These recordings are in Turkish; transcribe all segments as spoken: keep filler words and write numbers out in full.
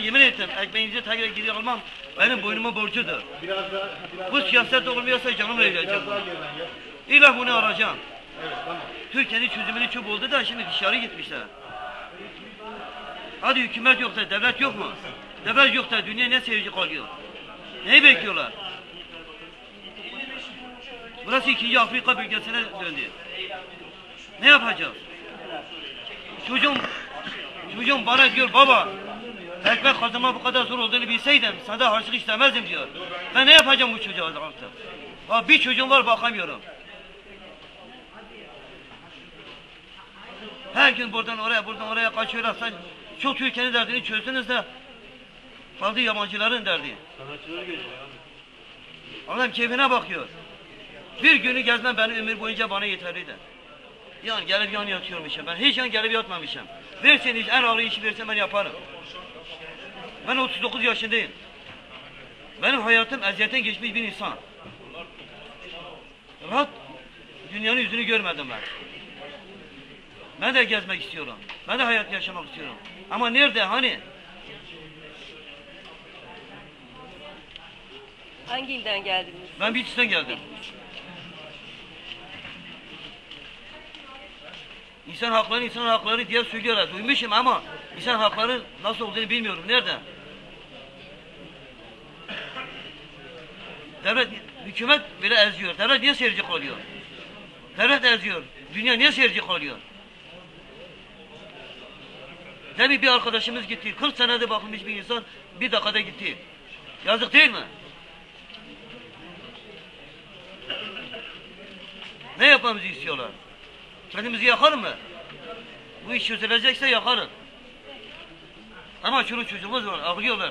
yemin ettim ekmeğinizi tekrar geri almam benim boynuma borcudur. Bu siyaset olmuyorsa canım ölecek. İlla bunu alacağım. Türkiye'nin çözümünü çok oldu da şimdi dışarı gitmişler. Hadi hükümet yoksa devlet yok mu? Devlet yoksa dünya ne seyirci kalıyor? Neyi bekliyorlar? Burası ikinci Afrika bölgesine döndü. Ne yapacağız? Çocuğum, çocuğum bana diyor baba, ekmek kazanma bu kadar zor olduğunu bilseydim sana harçlık istemezdim diyor. Ben ne yapacağım bu çocuğa artık? Ha, bir çocuğum var bakamıyorum. Her gün buradan oraya buradan oraya kaçıyorlar. Sen çok Türkiye'nin derdini çözdünüz de kaldı yabancıların derdi. Adam keyfine bakıyor. Bir günü gezmem benim ömür boyunca bana yeterliydi. Yani gelip yan yatıyormuşum ben. Hiç yan gelip yatmamışım. Verseniz en ağır işi versen ben yaparım. Ben otuz dokuz yaşındayım. Benim hayatım eziyetten geçmiş bir insan. Rahat dünyanın yüzünü görmedim ben. Ben de gezmek istiyorum. Ben de hayat yaşamak istiyorum. Ama nerede hani? Hangi ilden geldiniz? Ben Bitlis'ten geldim. İnsan hakları, insan hakları diye söylüyorlar. Duymuşum ama insan hakları nasıl olduğunu bilmiyorum. Nerede? Devlet, hükümet bile eziyor. Devlet niye seyirci kalıyor? Devlet eziyor. Dünya niye seyirci kalıyor? Demin bir arkadaşımız gitti. kırk senede bakılmış bir insan bir dakikada gitti. Yazık değil mi? Ne yapmamızı istiyorlar? Kendimizi yakalım mı? Bu iş çözülecekse yakarız. Ama çoluk çocuğumuz var, ağlıyorlar.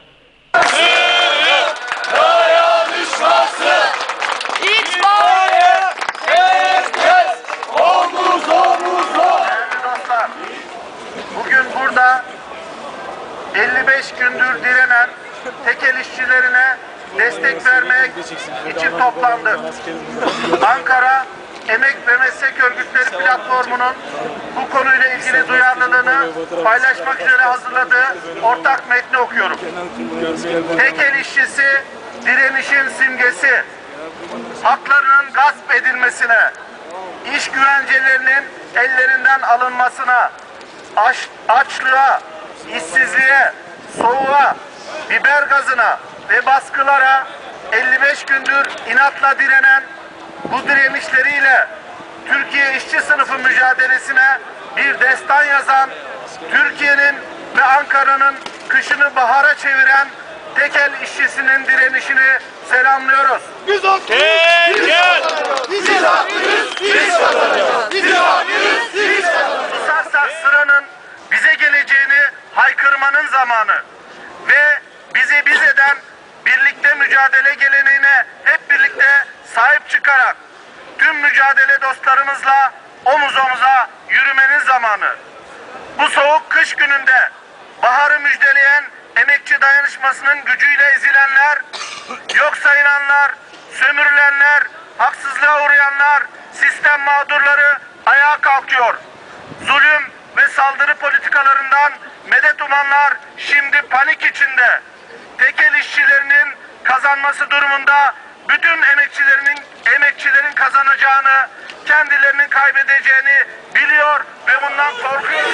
Dayanışması itfaiye herkes omuz omuza. Değerli dostlar, bugün burada elli beş gündür direnen tekel işçilerine destek vermek için toplandık. Ankara Emek ve Meslek Örgütleri Platformu'nun bu konuyla ilgili duyarlılığını paylaşmak üzere hazırladığı ortak metni okuyorum. Tekel işçisi direnişin simgesi, haklarının gasp edilmesine, iş güvencelerinin ellerinden alınmasına, aç, açlığa, işsizliğe, soğuğa, biber gazına ve baskılara elli beş gündür inatla direnen bu direnişleriyle Türkiye işçi sınıfı mücadelesine bir destan yazan, Türkiye'nin ve Ankara'nın kışını bahara çeviren tekel işçisinin direnişini selamlıyoruz. Biz haklıyız, biz kazanacağız. Biz haklıyız, biz kazanacağız. Biz haklıyız, biz kazanacağız. Susarsak sıranın bize geleceğini haykırmanın zamanı ve bizi biz eden birlikte mücadele geleneğine hep birlikte sahip çıkarak tüm mücadele dostlarımızla omuz omuza yürümenin zamanı. Bu soğuk kış gününde baharı müjdeleyen emekçi dayanışmasının gücüyle ezilenler, yok sayılanlar, sömürülenler, haksızlığa uğrayanlar, sistem mağdurları ayağa kalkıyor. Zulüm ve saldırı politikalarından medet umanlar şimdi panik içinde. Tekel işçilerinin kazanması durumunda bütün emekçilerinin emekçilerin kazanacağını, kendilerinin kaybedeceğini biliyor ve bundan korkuyoruz.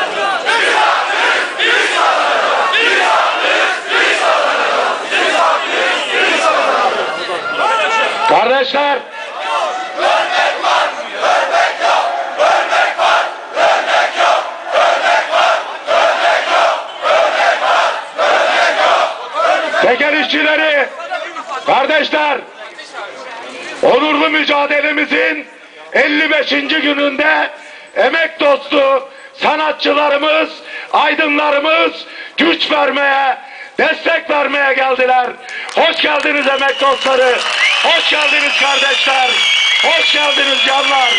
Kardeşler, Ölmek var, ölmek yok. Ölmek var, ölmek yok. Ölmek var, ölmek yok. Ölmek var, ölmek yok. tekel işçileri, kardeşler, onurlu mücadelemizin elli beşinci gününde emek dostu sanatçılarımız, aydınlarımız güç vermeye, destek vermeye geldiler. Hoş geldiniz emek dostları, hoş geldiniz kardeşler, hoş geldiniz canlar.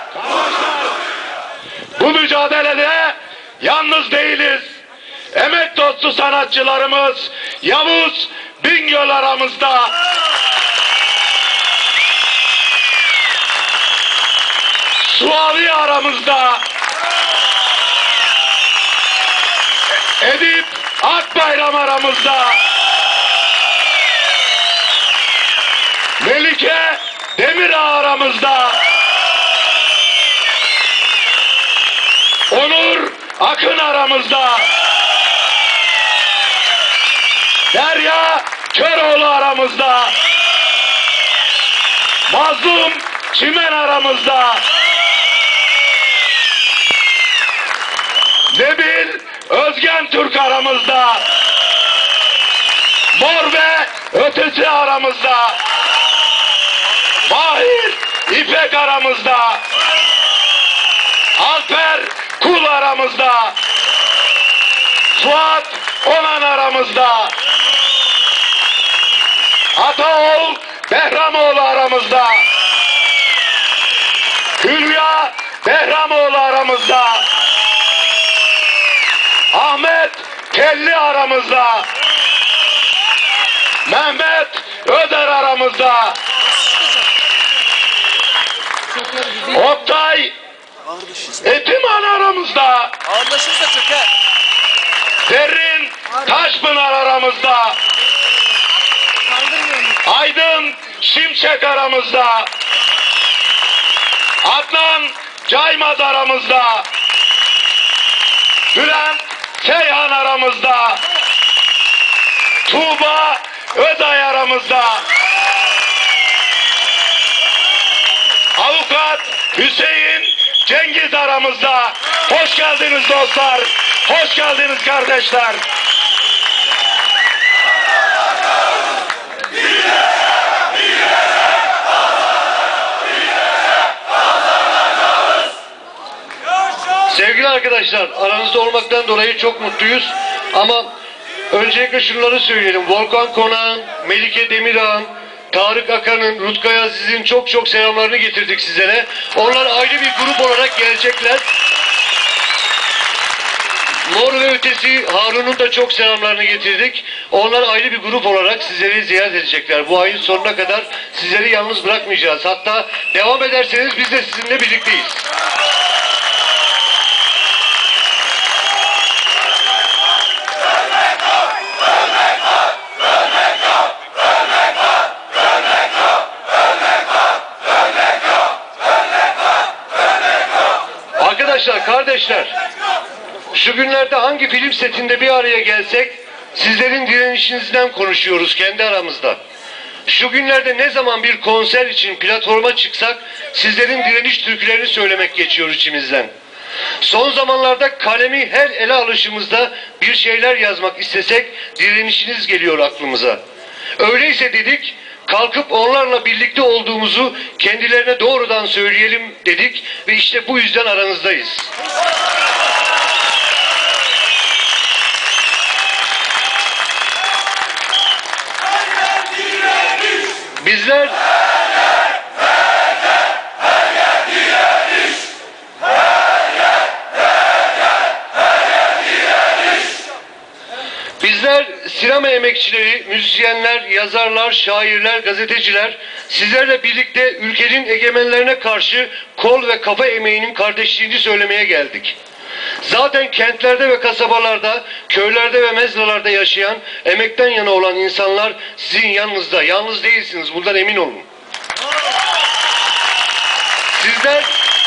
Bu mücadelede yalnız değiliz. Emek dostu sanatçılarımız Yavuz Bingöl aramızda. Suavi aramızda. Edip Akbayram aramızda. Melike Demirağ aramızda. Onur Akın aramızda. Derya Köroğlu aramızda. Mazlum Çimen aramızda. Nebil Özgen Türk aramızda. Mor ve Ötesi aramızda. Mahir İpek aramızda. Alper Kul aramızda. Suat Onan aramızda. Ataoğul Behramoğlu aramızda. Hülya Behramoğlu aramızda. Ahmet Telli aramızda. Mehmet Öder aramızda. Oktay Etiman aramızda. Ağırlaşırsa çöker. Zerrin Taşpınar aramızda. Aydın Şimşek aramızda. Adnan Caymaz aramızda. Bülent Seyhan aramızda. Tuğba Özay aramızda. Avukat Hüseyin Cengiz aramızda. Hoş geldiniz dostlar. Hoş geldiniz kardeşler. Sevgili arkadaşlar, aranızda olmaktan dolayı çok mutluyuz. Ama öncelikle şunları söyleyelim. Volkan Konak'ın, Melike Demirağ'ın, Tarık Akan'ın, Rutkay Aziz'in çok çok selamlarını getirdik sizlere. Onlar ayrı bir grup olarak gelecekler. Mor ve Ötesi Harun'un da çok selamlarını getirdik. Onlar ayrı bir grup olarak sizleri ziyaret edecekler. Bu ayın sonuna kadar sizleri yalnız bırakmayacağız. Hatta devam ederseniz biz de sizinle birlikteyiz. Arkadaşlar, kardeşler, şu günlerde hangi film setinde bir araya gelsek sizlerin direnişinizden konuşuyoruz kendi aramızda. Şu günlerde ne zaman bir konser için platforma çıksak sizlerin direniş türkülerini söylemek geçiyor içimizden. Son zamanlarda kalemi her ele alışımızda bir şeyler yazmak istesek direnişiniz geliyor aklımıza. Öyleyse dedik, kalkıp onlarla birlikte olduğumuzu kendilerine doğrudan söyleyelim dedik ve işte bu yüzden aranızdayız. Bizler Bizler sinema emekçileri, müzisyenler, yazarlar, şairler, gazeteciler sizlerle birlikte ülkenin egemenlerine karşı kol ve kafa emeğinin kardeşliğini söylemeye geldik. Zaten kentlerde ve kasabalarda, köylerde ve mezralarda yaşayan, emekten yana olan insanlar sizin yanınızda. Yalnız değilsiniz, bundan emin olun. Sizler,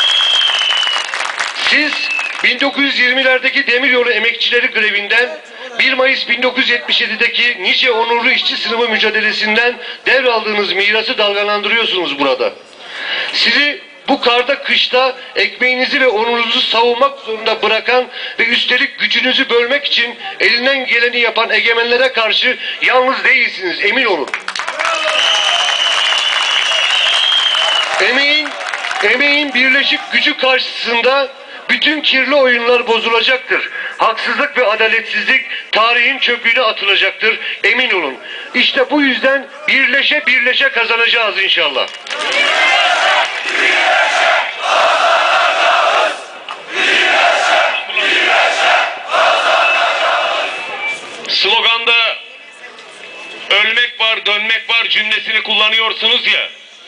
siz bin dokuz yüz yirmilerdeki demiryolu emekçileri grevinden, bir Mayıs bin dokuz yüz yetmiş yedideki nice onurlu işçi sınıfı mücadelesinden devraldığınız mirası dalgalandırıyorsunuz burada. Sizi bu karda kışta ekmeğinizi ve onurunuzu savunmak zorunda bırakan ve üstelik gücünüzü bölmek için elinden geleni yapan egemenlere karşı yalnız değilsiniz, emin olun. Emeğin, emeğin birleşik gücü karşısında bütün kirli oyunlar bozulacaktır. Haksızlık ve adaletsizlik tarihin çöplüğüne atılacaktır, emin olun. İşte bu yüzden birleşe birleşe kazanacağız inşallah. sloganda ölmek var, dönmek var cümlesini kullanıyorsunuz ya.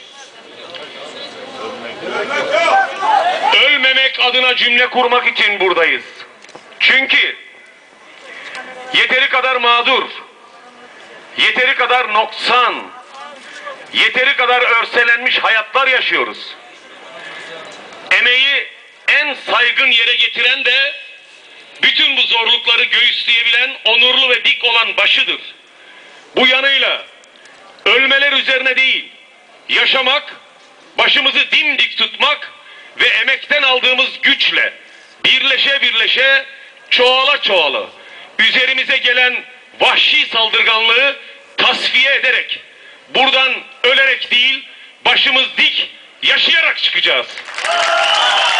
Ölmemek adına cümle kurmak için buradayız. Çünkü yeteri kadar mağdur, yeteri kadar noksan, yeteri kadar örselenmiş hayatlar yaşıyoruz. Emeği en saygın yere getiren de bütün bu zorlukları göğüsleyebilen, onurlu ve dik olan başıdır. Bu yanıyla ölmeler üzerine değil, yaşamak, başımızı dimdik tutmak ve emekten aldığımız güçle birleşe birleşe, çoğala çoğala üzerimize gelen vahşi saldırganlığı tasfiye ederek, buradan ölerek değil, başımız dik, yaşayarak çıkacağız.